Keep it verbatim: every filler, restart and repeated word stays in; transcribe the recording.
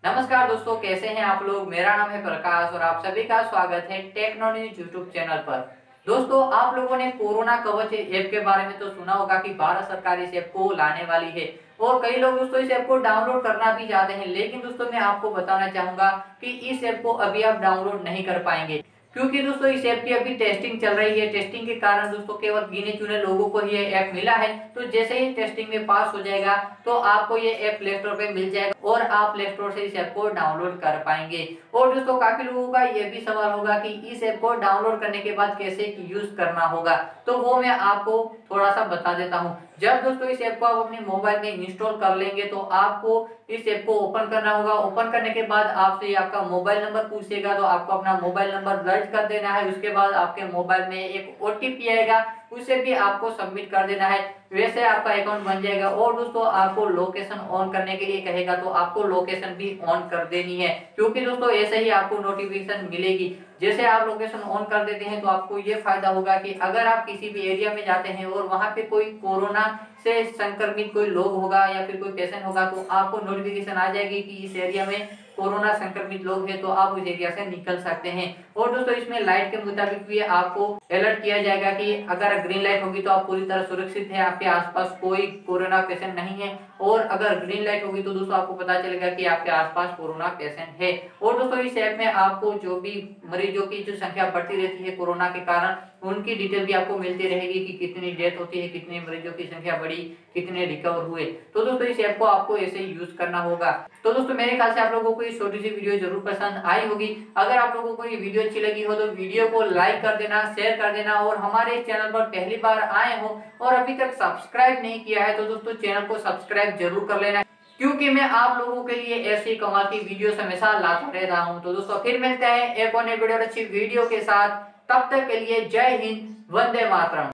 नमस्कार दोस्तों, कैसे हैं आप लोग। मेरा नाम है प्रकाश और आप सभी का स्वागत है टेक्नोलॉजी यूट्यूब चैनल पर। दोस्तों, आप लोगों ने कोरोना कवच ऐप के बारे में तो सुना होगा कि भारत सरकार इस ऐप को लाने वाली है और कई लोग दोस्तों इस ऐप को डाउनलोड करना भी चाहते हैं। लेकिन दोस्तों मैं आपको बताना चाहूंगा कि इस ऐप को अभी आप डाउनलोड नहीं कर पाएंगे, क्योंकि दोस्तों इस ऐप की अभी टेस्टिंग चल रही है। टेस्टिंग के कारण दोस्तों केवल गिने चुने लोगों को ये ऐप मिला है। तो जैसे ही टेस्टिंग में पास हो जाएगा तो आपको ये ऐप प्ले स्टोर पे मिल जाएगा और आप प्ले स्टोर से इस ऐप को डाउनलोड कर पाएंगे। और दोस्तों काफी लोगों का ये भी सवाल होगा कि इस ऐप को डाउनलोड करने के बाद कैसे यूज करना होगा, तो वो मैं आपको थोड़ा सा बता देता हूँ। जब दोस्तों इस ऐप को आप अपने मोबाइल में इंस्टॉल कर लेंगे तो आपको इस ऐप को ओपन करना होगा। ओपन करने के बाद आपसे आपका मोबाइल नंबर पूछेगा, तो आपको अपना मोबाइल नंबर दर्ज कर देना है। उसके बाद आपके मोबाइल में एक ओटीपी आएगा, उसे भी आपको सबमिट कर देना है। वैसे आपका अकाउंट बन जाएगा। और दोस्तों आपको लोकेशन ऑन करने के लिए कहेगा, तो आपको लोकेशन भी ऑन कर देनी है, क्योंकि दोस्तों ऐसे ही आपको नोटिफिकेशन मिलेगी। जैसे आप लोकेशन ऑन कर देते हैं तो आपको ये फायदा होगा कि अगर आप किसी भी एरिया में जाते हैं और वहां पे कोई कोरोना से संक्रमित कोई लोग होगा या फिर कोई पेशेंट होगा, तो आपको नोटिफिकेशन आ जाएगी कि इस एरिया में कोरोना संक्रमित लोग हैं, तो आप उस एरिया से निकल सकते हैं। और दोस्तों इसमें लाइट के मुताबिक भी आपको अलर्ट किया जाएगा कि अगर ग्रीन लाइट होगी तो आप पूरी तरह सुरक्षित हैं, आपके आसपास कोई कोरोना पेशेंट नहीं है। और अगर ग्रीन लाइट होगी तो दोस्तों आपको पता चलेगा कि आपके आसपास कोरोना पेशेंट है। और दोस्तों इस ऐप में आपको जो भी मरीजों की जो संख्या बढ़ती रहती है कोरोना के कारण, उनकी डिटेल भी आपको मिलती रहेगी कि कितनी डेथ होती है, कितने मरीजों की संख्या बढ़ी, कितने रिकवर हुए। तो दोस्तों इस ऐप को आपको ऐसे ही यूज करना होगा। तो दोस्तों मेरे ख्याल से आप लोगों को ये छोटी सी वीडियो जरूर पसंद आई होगी। अगर आप लोगों को ये वीडियो अच्छी लगी हो तो वीडियो को लाइक कर देना, शेयर कर देना। और हमारे चैनल पर पहली बार आए हो और अभी तक सब्सक्राइब नहीं किया है तो दोस्तों चैनल को सब्सक्राइब जरूर कर लेना, क्योंकि मैं आप लोगों के लिए ऐसी कमाल की वीडियोस हमेशा लाता रहता हूं। तो दोस्तों फिर मिलते हैं एक और नई वीडियो और अच्छी वीडियो के साथ। तब तक के लिए जय हिंद, वंदे मातरम।